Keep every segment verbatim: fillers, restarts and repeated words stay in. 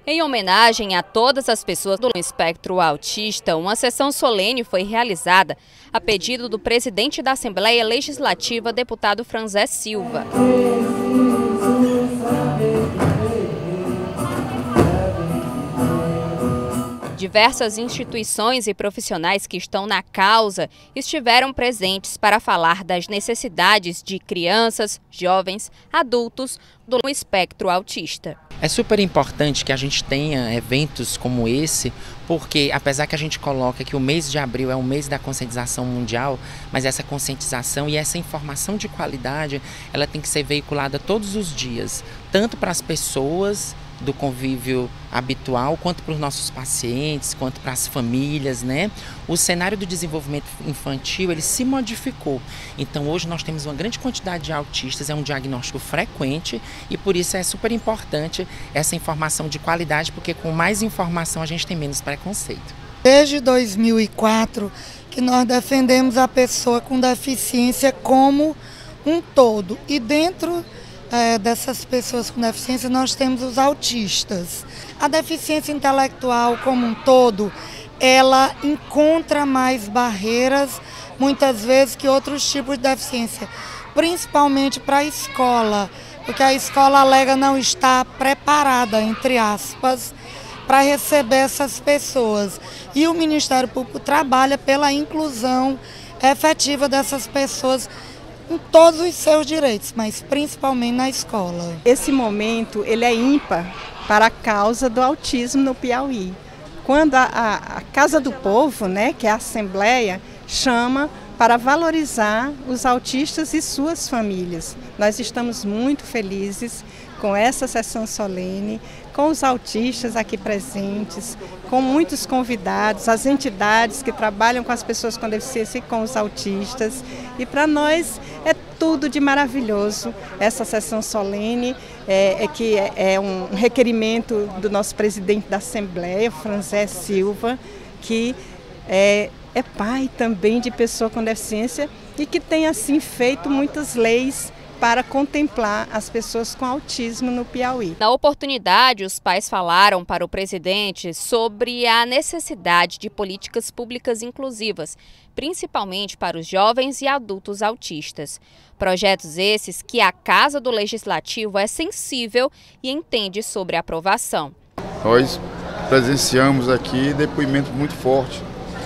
Em homenagem a todas as pessoas do espectro autista, uma sessão solene foi realizada a pedido do presidente da Assembleia Legislativa, deputado Franzé Silva. Diversas instituições e profissionais que estão na causa estiveram presentes para falar das necessidades de crianças, jovens, adultos do espectro autista. É super importante que a gente tenha eventos como esse, porque apesar que a gente coloca que o mês de abril é o mês da conscientização mundial, mas essa conscientização e essa informação de qualidade, ela tem que ser veiculada todos os dias, tanto para as pessoas do convívio habitual, quanto para os nossos pacientes, quanto para as famílias, né? O cenário do desenvolvimento infantil, ele se modificou. Então hoje nós temos uma grande quantidade de autistas, é um diagnóstico frequente e por isso é super importante essa informação de qualidade, porque com mais informação a gente tem menos preconceito. Desde dois mil e quatro que nós defendemos a pessoa com deficiência como um todo e dentro É, dessas pessoas com deficiência, nós temos os autistas. A deficiência intelectual como um todo, ela encontra mais barreiras, muitas vezes, que outros tipos de deficiência, principalmente para a escola, porque a escola alega não estar preparada, entre aspas, para receber essas pessoas. E o Ministério Público trabalha pela inclusão efetiva dessas pessoas em todos os seus direitos, mas principalmente na escola. Esse momento ele é ímpar para a causa do autismo no Piauí. Quando a, a, a Casa do Povo, né, que é a Assembleia, chama para valorizar os autistas e suas famílias. Nós estamos muito felizes com essa sessão solene, com os autistas aqui presentes, com muitos convidados, as entidades que trabalham com as pessoas com deficiência e com os autistas. E para nós é tudo de maravilhoso essa sessão solene, é, é que é, é um requerimento do nosso presidente da Assembleia, Franzé Silva, que é, é pai também de pessoa com deficiência e que tem assim feito muitas leis para contemplar as pessoas com autismo no Piauí. Na oportunidade, os pais falaram para o presidente sobre a necessidade de políticas públicas inclusivas, principalmente para os jovens e adultos autistas. Projetos esses que a Casa do Legislativo é sensível e entende sobre a aprovação. Nós presenciamos aqui depoimento muito forte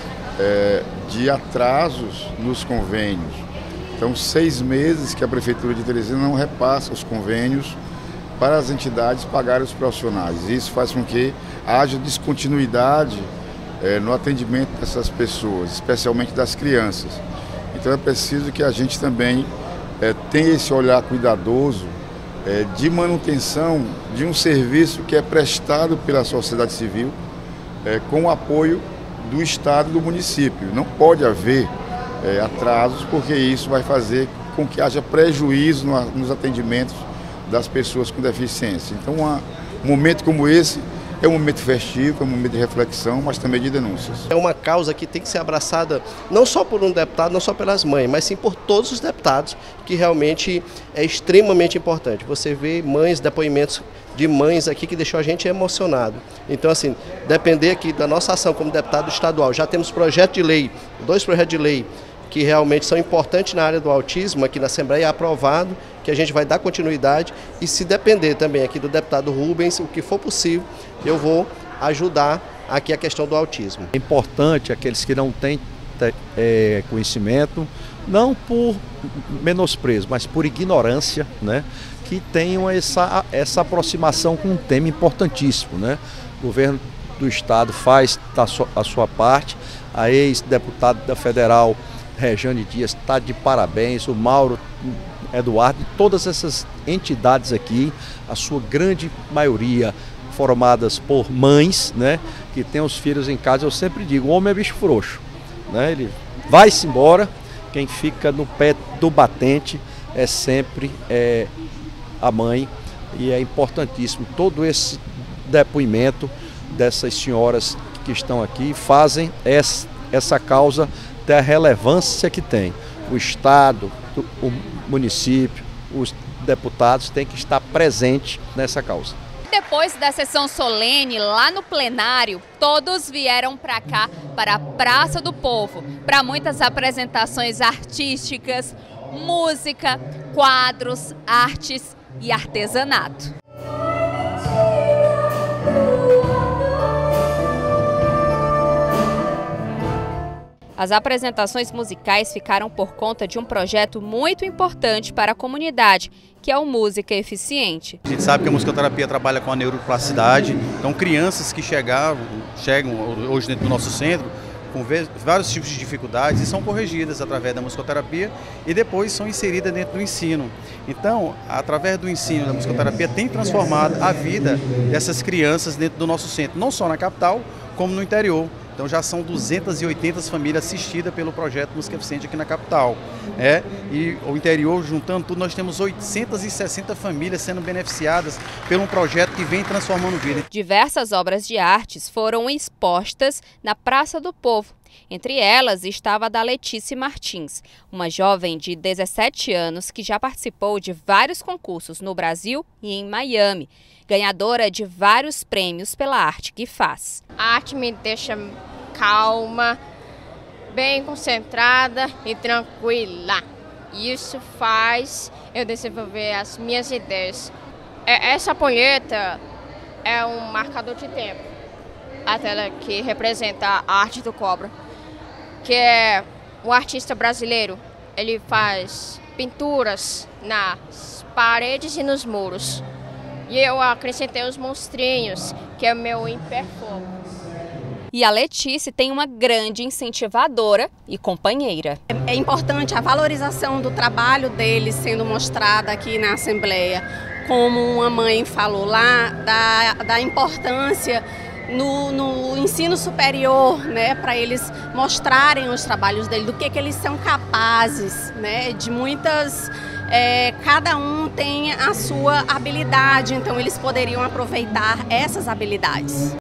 é, de atrasos nos convênios. Então, seis meses que a Prefeitura de Teresina não repassa os convênios para as entidades pagarem os profissionais. Isso faz com que haja descontinuidade é, no atendimento dessas pessoas, especialmente das crianças. Então, é preciso que a gente também é, tenha esse olhar cuidadoso é, de manutenção de um serviço que é prestado pela sociedade civil é, com o apoio do Estado e do município. Não pode haver É, atrasos, porque isso vai fazer com que haja prejuízo no, nos atendimentos das pessoas com deficiência. Então, uma, um momento como esse é um momento festivo, é um momento de reflexão, mas também de denúncias. É uma causa que tem que ser abraçada não só por um deputado, não só pelas mães, mas sim por todos os deputados, que realmente é extremamente importante. Você vê mães, depoimentos de mães aqui que deixou a gente emocionado. Então, assim, depender aqui da nossa ação como deputado estadual, já temos projeto de lei, dois projetos de lei, que realmente são importantes na área do autismo, aqui na Assembleia é aprovado, que a gente vai dar continuidade e se depender também aqui do deputado Rubens, o que for possível, eu vou ajudar aqui a questão do autismo. É importante aqueles que não têm é, conhecimento, não por menosprezo, mas por ignorância, né, que tenham essa, essa aproximação com um tema importantíssimo, né? O governo do Estado faz a sua, a sua parte, a ex-deputada da Federal, Rejane Dias, está de parabéns, o Mauro Eduardo e todas essas entidades aqui, a sua grande maioria formadas por mães, né, que têm os filhos em casa. Eu sempre digo, o homem é bicho frouxo, né, ele vai-se embora, quem fica no pé do batente é sempre é, a mãe, e é importantíssimo todo esse depoimento dessas senhoras que estão aqui, fazem essa, essa causa da relevância que tem. O Estado, o município, os deputados têm que estar presentes nessa causa. depois da sessão solene, lá no plenário, todos vieram para cá, para a Praça do Povo, para muitas apresentações artísticas, música, quadros, artes e artesanato. As apresentações musicais ficaram por conta de um projeto muito importante para a comunidade, que é o Música Eficiente. A gente sabe que a musicoterapia trabalha com a neuroplasticidade, então crianças que chegaram, chegam hoje dentro do nosso centro com vários tipos de dificuldades e são corrigidas através da musicoterapia e depois são inseridas dentro do ensino. Então, através do ensino da musicoterapia tem transformado a vida dessas crianças dentro do nosso centro, não só na capital, como no interior. Então já são duzentas e oitenta famílias assistidas pelo projeto Música Eficiente aqui na capital. É, e o interior, juntando tudo, nós temos oitocentas e sessenta famílias sendo beneficiadas por um projeto que vem transformando vidas. Diversas obras de artes foram expostas na Praça do Povo. Entre elas estava a da Letícia Martins, uma jovem de dezessete anos que já participou de vários concursos no Brasil e em Miami, ganhadora de vários prêmios pela arte que faz. A arte me deixa calma, bem concentrada e tranquila. Isso faz eu desenvolver as minhas ideias. Essa ampulheta é um marcador de tempo, a tela que representa a arte do cobra, que é um artista brasileiro. Ele faz pinturas nas paredes e nos muros. E eu acrescentei os monstrinhos, que é o meu hiperfoco. E a Letícia tem uma grande incentivadora e companheira. É importante a valorização do trabalho deles sendo mostrada aqui na Assembleia. Como uma mãe falou lá, da, da importância no, no ensino superior, né, para eles mostrarem os trabalhos deles, do que, que eles são capazes, né, de muitas... É, cada um tem a sua habilidade, então eles poderiam aproveitar essas habilidades.